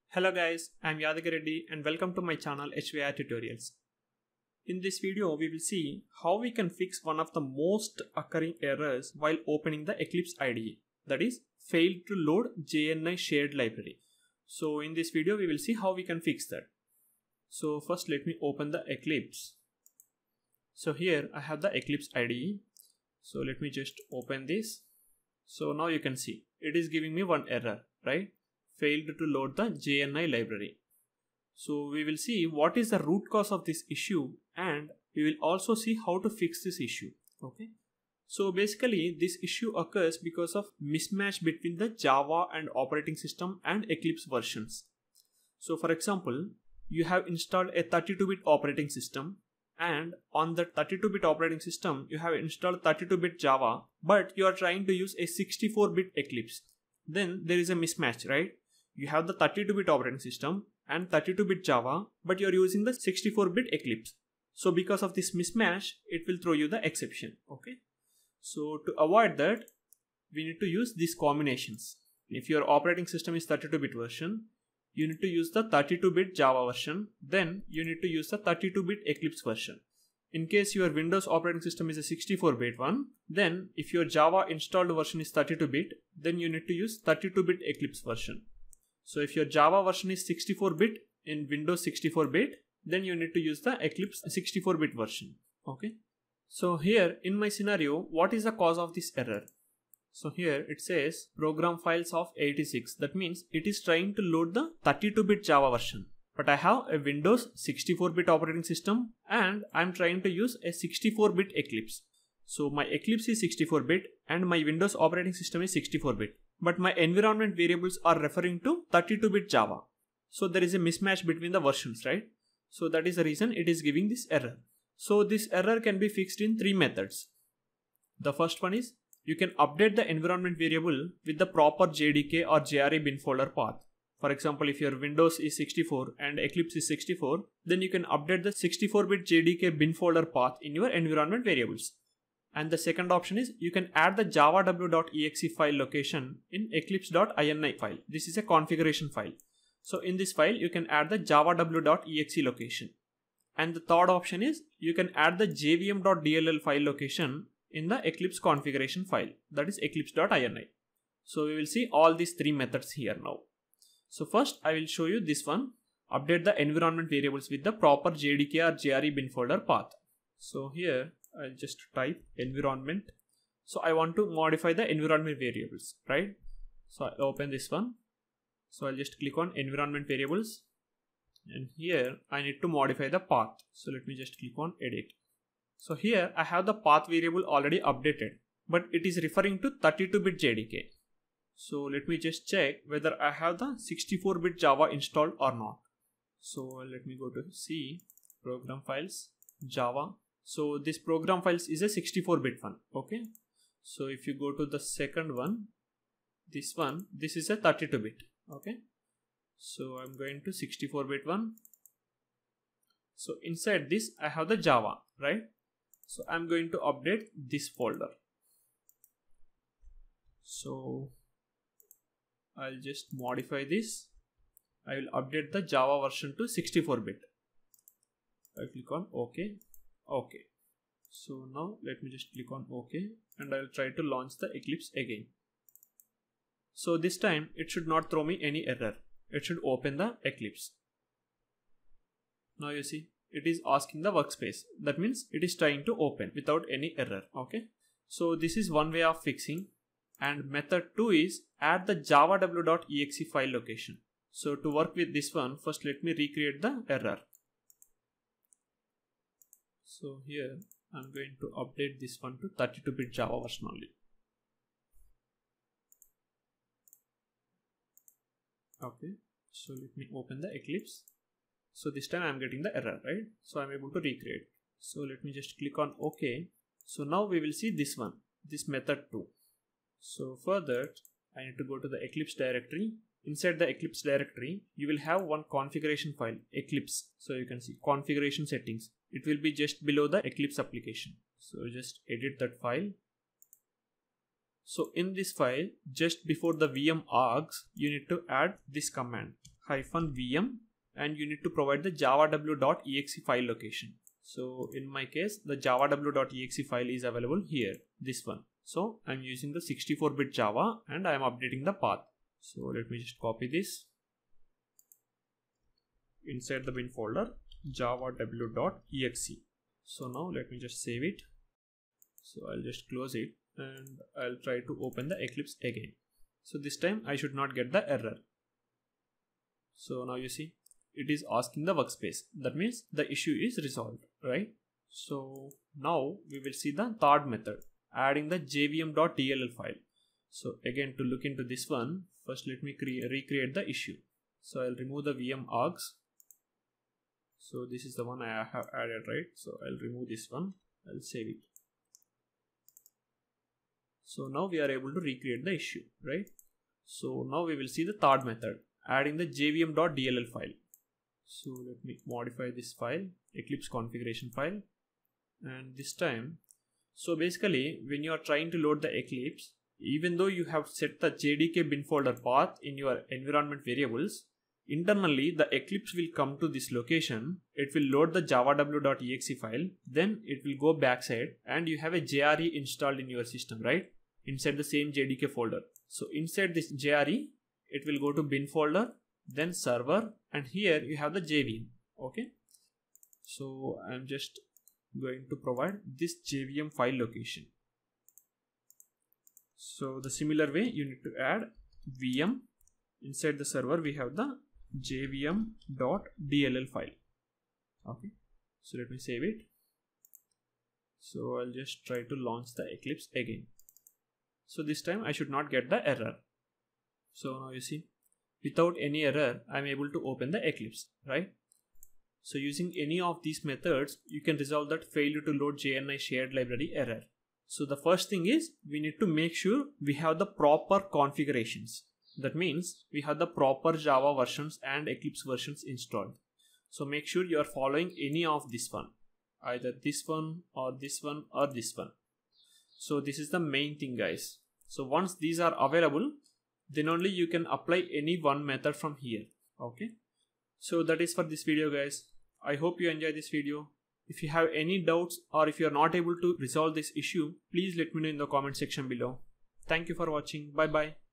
Hello guys, I am Yadagiri Reddy and welcome to my channel HVI Tutorials. In this video, we will see how we can fix one of the most occurring errors while opening the Eclipse IDE, that is, failed to load JNI shared library. So in this video, we will see how we can fix that. So first let me open the Eclipse. So here I have the Eclipse IDE. So let me just open this. So now you can see it is giving me one error, right? Failed to load the JNI library. So we will see what is the root cause of this issue and we will also see how to fix this issue. Okay. So basically this issue occurs because of mismatch between the Java and operating system and Eclipse versions. So for example, you have installed a 32-bit operating system and on the 32-bit operating system you have installed 32-bit Java, but you are trying to use a 64-bit Eclipse. Then there is a mismatch, right? You have the 32-bit operating system and 32-bit Java, but you are using the 64-bit Eclipse. So because of this mismatch, it will throw you the exception. Okay. So to avoid that, we need to use these combinations. If your operating system is 32-bit version, you need to use the 32-bit Java version. Then you need to use the 32-bit Eclipse version. In case your Windows operating system is a 64-bit one, then if your Java installed version is 32-bit, then you need to use 32-bit Eclipse version. So if your Java version is 64-bit in Windows 64-bit, then you need to use the Eclipse 64-bit version. Okay. So here in my scenario, what is the cause of this error? So here it says program files of 86. That means it is trying to load the 32-bit Java version. But I have a Windows 64-bit operating system and I'm trying to use a 64-bit Eclipse. So my Eclipse is 64-bit and my Windows operating system is 64-bit. But my environment variables are referring to 32-bit Java. So there is a mismatch between the versions, right? So that is the reason it is giving this error. So this error can be fixed in three methods. The first one is you can update the environment variable with the proper JDK or JRE bin folder path. For example, if your Windows is 64 and Eclipse is 64, then you can update the 64-bit JDK bin folder path in your environment variables. And the second option is you can add the javaw.exe file location in eclipse.ini file. This is a configuration file. So in this file, you can add the javaw.exe location. And the third option is you can add the jvm.dll file location in the Eclipse configuration file, that is eclipse.ini. So we will see all these three methods here now. So first I will show you this one, update the environment variables with the proper JDK or JRE bin folder path. So here I'll just type environment. So I want to modify the environment variables, right? So I'll open this one. So I'll just click on environment variables and here I need to modify the path. So let me just click on edit. So here I have the path variable already updated, but it is referring to 32-bit JDK. So let me just check whether I have the 64-bit Java installed or not. So let me go to C, program files, Java. So this program files is a 64-bit one. Okay. So if you go to the second one, this is a 32-bit. Okay. So I'm going to 64-bit one. So inside this I have the Java, right? So I'm going to update this folder. So I'll just modify this. I will update the Java version to 64-bit. I click on OK. OK. So now let me just click on OK and I'll try to launch the Eclipse again. So this time it should not throw me any error. It should open the Eclipse. Now you see it is asking the workspace. That means it is trying to open without any error. Okay. So this is one way of fixing. And method 2 is add the javaw.exe file location. So to work with this one, first let me recreate the error. So here I'm going to update this one to 32-bit Java version only. Okay. So let me open the Eclipse. So this time I'm getting the error, right? So I'm able to recreate. So let me just click on OK. So now we will see this one, this method 2. So for that, I need to go to the Eclipse directory. Inside the Eclipse directory, you will have one configuration file, Eclipse. So you can see configuration settings. It will be just below the Eclipse application. So just edit that file. So in this file, just before the VM args, you need to add this command, -vm and you need to provide the javaw.exe file location. So in my case, the javaw.exe file is available here, this one. So I'm using the 64-bit Java and I'm updating the path. So let me just copy this. Inside the bin folder, javaw.exe. So now let me just save it. So I'll just close it and I'll try to open the Eclipse again. So this time I should not get the error. So now you see, it is asking the workspace. That means the issue is resolved, right? So now we will see the third method, adding the jvm.dll file. So again, to look into this one, first let me recreate the issue. So I'll remove the VM args. So this is the one I have added, right? So I'll remove this one, I'll save it. So now we are able to recreate the issue, right? So now we will see the third method, adding the jvm.dll file. So let me modify this file, Eclipse configuration file. And this time, so basically when you are trying to load the Eclipse, even though you have set the JDK bin folder path in your environment variables, internally the Eclipse will come to this location, it will load the javaw.exe file, then it will go backside and you have a JRE installed in your system, right? Inside the same JDK folder. So inside this JRE, it will go to bin folder, then server, and here you have the JVM. Okay. So I'm just going to provide this JVM file location. So the similar way you need to add VM. Inside the server we have the jvm.dll file. Okay. So let me save it. So I'll just try to launch the Eclipse again. So this time I should not get the error. So now you see, without any error, I'm able to open the Eclipse, right? So using any of these methods, you can resolve that failure to load JNI shared library error. So the first thing is, we need to make sure we have the proper configurations. That means we have the proper Java versions and Eclipse versions installed. So make sure you are following any of this one, either this one or this one or this one. So this is the main thing, guys. So once these are available, then only you can apply any one method from here. Okay. So that is for this video, guys. I hope you enjoy this video. If you have any doubts or if you are not able to resolve this issue, please let me know in the comment section below. Thank you for watching. Bye bye.